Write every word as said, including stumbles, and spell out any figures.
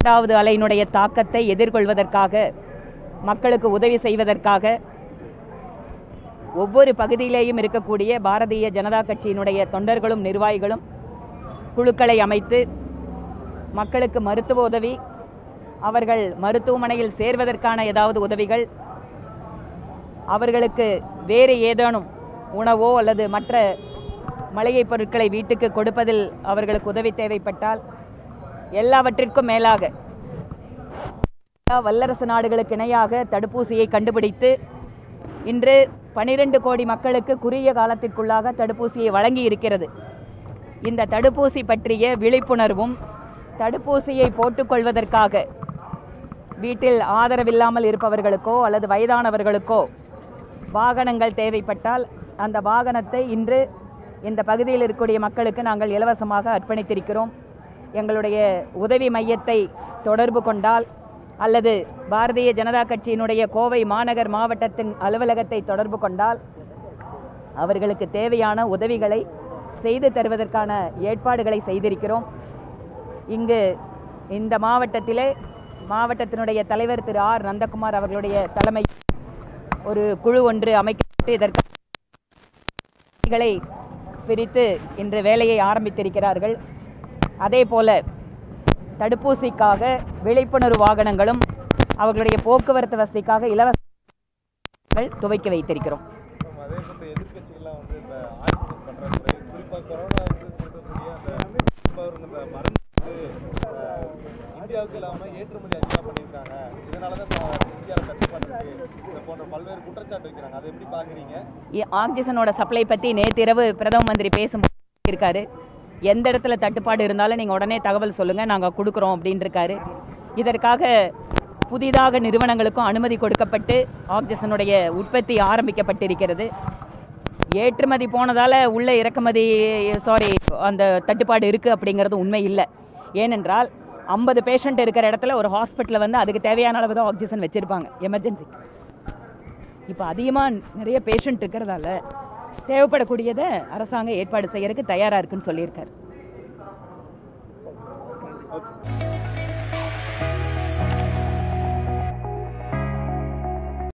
இரண்டாவது அலையினுடைய தாக்கத்தை எதிர்கொள்வதற்காக மக்களுக்கு உதவி செய்வதற்காக ஒவ்வொரு பகுதியிலேயும் இருக்கக்கூடிய பாரதிய ஜனதா கட்சியினுடைய தொண்டர்களும் நிர்வாகிகளும் குழுக்களை அமைத்து மக்களுக்கு மருத்துவ உதவி, அவர்கள் மருத்துவமனையில் சேர்வதற்கான ஏதாவது உதவிகள், அவர்களுக்கு வேறு ஏதேனும் உணவோ அல்லது மற்ற மளிகை பொருட்களை வீட்டுக்கு கொடுப்பதில் அவர்களுக்கு உதவி தேவைப்பட்டால் எல்லாவற்றிற்கும் மேலாக வல்லரசு நாடுகளுக்கு இணையாக தடுப்பூசியை கண்டுபிடித்து இன்று பனிரெண்டு கோடி மக்களுக்கு குறுகிய காலத்திற்குள்ளாக தடுப்பூசியை வழங்கி இருக்கிறது. இந்த தடுப்பூசி பற்றிய விழிப்புணர்வும், தடுப்பூசியை போட்டுக்கொள்வதற்காக வீட்டில் ஆதரவில்லாமல் இருப்பவர்களுக்கோ அல்லது வயதானவர்களுக்கோ வாகனங்கள் தேவைப்பட்டால் அந்த வாகனத்தை இன்று இந்த பகுதியில் இருக்கக்கூடிய மக்களுக்கு நாங்கள் இலவசமாக அர்ப்பணித்திருக்கிறோம். எங்களுடைய உதவி மையத்தை தொடர்பு கொண்டால் அல்லது பாரதிய ஜனதா கட்சியினுடைய கோவை மாநகர் மாவட்டத்தின் அலுவலகத்தை தொடர்பு கொண்டால் அவர்களுக்கு தேவையான உதவிகளை செய்து தருவதற்கான ஏற்பாடுகளை செய்திருக்கிறோம். இங்கு இந்த மாவட்டத்திலே மாவட்டத்தினுடைய தலைவர் திரு ஆர் நந்தகுமார் அவர்களுடைய தலைமை ஒரு குழு ஒன்று அமைக்கப்பட்டு இதற்களை பிரித்து இன்று வேலையை ஆரம்பித்திருக்கிறார்கள். அதே போல தடுப்பூசிக்காக விழிப்புணர்வு வாகனங்களும் அவர்களுடைய போக்குவரத்து வசதிக்காக இலவச துவக்கி வைத்திருக்கிறோம். ஆக்சிஜனோட சப்ளை பற்றி நேற்று இரவு பிரதம மந்திரி பேசும்போது இருக்காரு, எந்த இடத்துல தட்டுப்பாடு இருந்தாலும் நீங்கள் உடனே தகவல் சொல்லுங்கள், நாங்கள் கொடுக்குறோம் அப்படின்னு இருக்காரு. இதற்காக புதிதாக நிறுவனங்களுக்கும் அனுமதி கொடுக்கப்பட்டு ஆக்சிஜனுடைய உற்பத்தி ஆரம்பிக்கப்பட்டிருக்கிறது. ஏற்றுமதி போனதால் உள்ள இறக்குமதி சாரி அந்த தட்டுப்பாடு இருக்குது அப்படிங்கிறது உண்மை இல்லை. ஏனென்றால் ஐம்பது பேஷண்ட் இருக்கிற இடத்துல ஒரு ஹாஸ்பிட்டலில் வந்து அதுக்கு தேவையான அளவு தான் ஆக்சிஜன் வச்சுருப்பாங்க எமர்ஜென்சி. இப்போ அதிகமாக நிறைய பேஷண்ட் இருக்கிறதால தேவைப்படக்கூடியதை அரசாங்கம் ஏற்பாடு செய்யறதுக்கு தயாராக இருக்குன்னு சொல்லியிருக்காரு.